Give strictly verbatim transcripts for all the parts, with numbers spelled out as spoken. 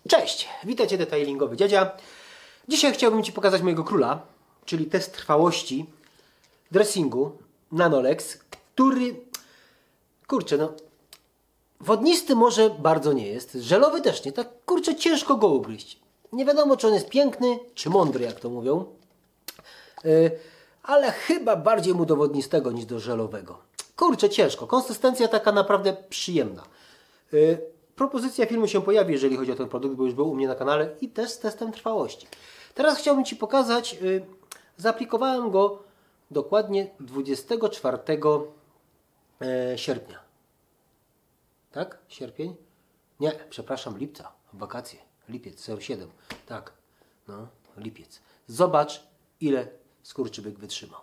Cześć, witajcie detailingowy dziadzia. Dzisiaj chciałbym Ci pokazać mojego króla, czyli test trwałości dressingu Nanolex, który, kurczę no, wodnisty może bardzo nie jest, żelowy też nie, tak kurczę ciężko go ugryźć. Nie wiadomo, czy on jest piękny, czy mądry, jak to mówią, yy, ale chyba bardziej mu do wodnistego niż do żelowego. Kurczę, ciężko, konsystencja taka naprawdę przyjemna. Yy, Propozycja filmu się pojawi, jeżeli chodzi o ten produkt, bo już był u mnie na kanale i też z testem trwałości. Teraz chciałbym Ci pokazać, yy, zaaplikowałem go dokładnie dwudziestego czwartego yy, sierpnia. Tak? Sierpień? Nie, przepraszam, lipca. Wakacje. Lipiec, zero siedem. Tak, no, lipiec. Zobacz, ile skurczybyk wytrzymał.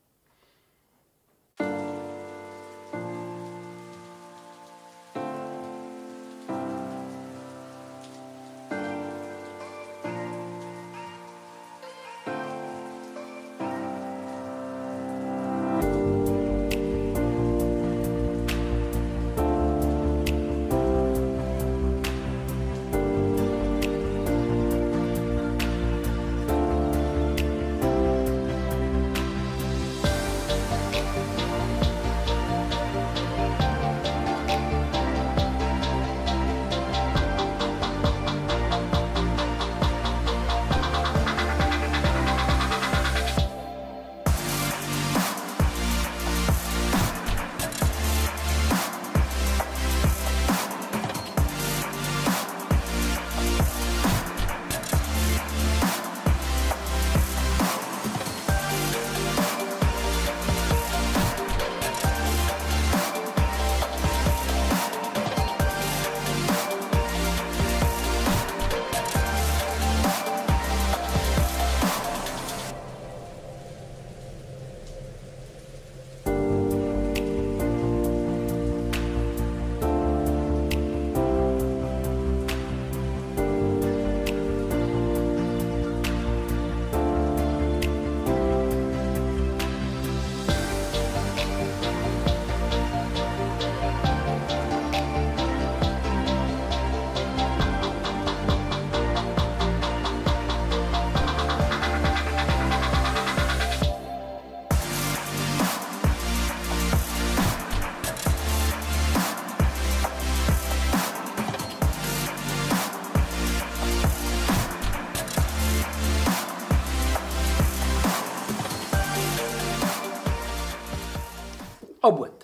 Obłęd.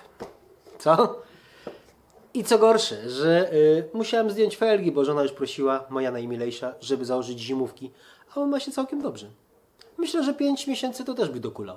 Co? I co gorsze, że y, musiałem zdjąć felgi, bo żona już prosiła, moja najmilejsza, żeby założyć zimówki, a on ma się całkiem dobrze. Myślę, że pięć miesięcy to też by dokulał.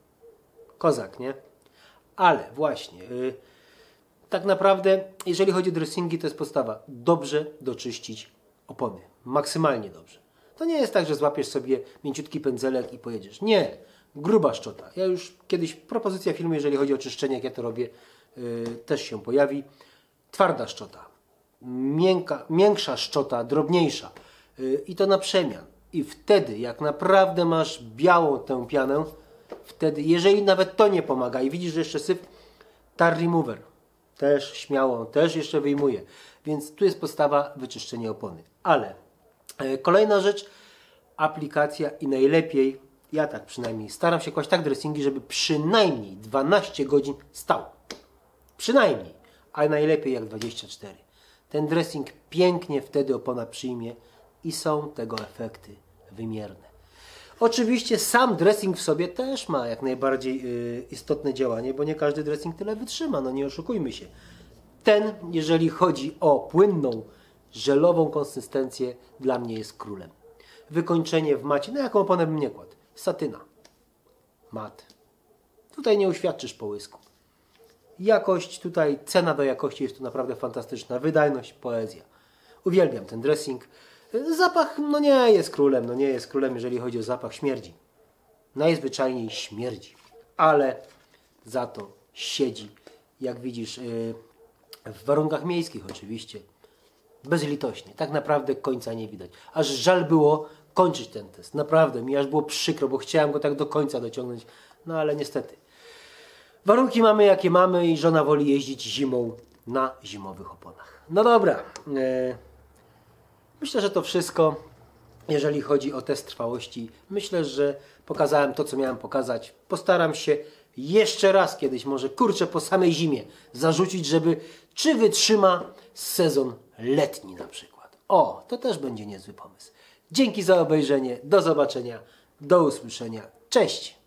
Kozak, nie? Ale właśnie, y, tak naprawdę, jeżeli chodzi o dressingi, to jest podstawa. Dobrze doczyścić opony. Maksymalnie dobrze. To nie jest tak, że złapiesz sobie mięciutki pędzelek i pojedziesz. Nie. Gruba szczota. Ja już kiedyś, propozycja filmu, jeżeli chodzi o czyszczenie, jak ja to robię, yy, też się pojawi. Twarda szczota. Miękka, miększa szczota, drobniejsza. Yy, I to na przemian. I wtedy, jak naprawdę masz białą tę pianę, wtedy, jeżeli nawet to nie pomaga i widzisz, że jeszcze syf, tar remover. Też śmiało, też jeszcze wyjmuje. Więc tu jest podstawa wyczyszczenia opony. Ale yy, kolejna rzecz, aplikacja i najlepiej, ja tak przynajmniej staram się kłaść tak dressingi, żeby przynajmniej dwanaście godzin stał. Przynajmniej, ale najlepiej jak dwadzieścia cztery. Ten dressing pięknie wtedy opona przyjmie i są tego efekty wymierne. Oczywiście sam dressing w sobie też ma jak najbardziej yy, istotne działanie, bo nie każdy dressing tyle wytrzyma, no nie oszukujmy się. Ten, jeżeli chodzi o płynną, żelową konsystencję, dla mnie jest królem. Wykończenie w macie, na jaką oponę bym nie kładł? Satyna. Mat. Tutaj nie uświadczysz połysku. Jakość tutaj, cena do jakości jest tu naprawdę fantastyczna. Wydajność, poezja. Uwielbiam ten dressing. Zapach, no nie jest królem, no nie jest królem, jeżeli chodzi o zapach, śmierdzi. Najzwyczajniej śmierdzi. Ale za to siedzi, jak widzisz, w warunkach miejskich oczywiście. Bezlitośnie. Tak naprawdę końca nie widać. Aż żal było kończyć ten test. Naprawdę, mi aż było przykro, bo chciałem go tak do końca dociągnąć. No ale niestety. Warunki mamy jakie mamy i żona woli jeździć zimą na zimowych oponach. No dobra. Myślę, że to wszystko, jeżeli chodzi o test trwałości. Myślę, że pokazałem to, co miałem pokazać. Postaram się jeszcze raz kiedyś, może kurczę po samej zimie, zarzucić, żeby czy wytrzyma sezon letni na przykład. O, to też będzie niezły pomysł. Dzięki za obejrzenie, do zobaczenia, do usłyszenia. Cześć!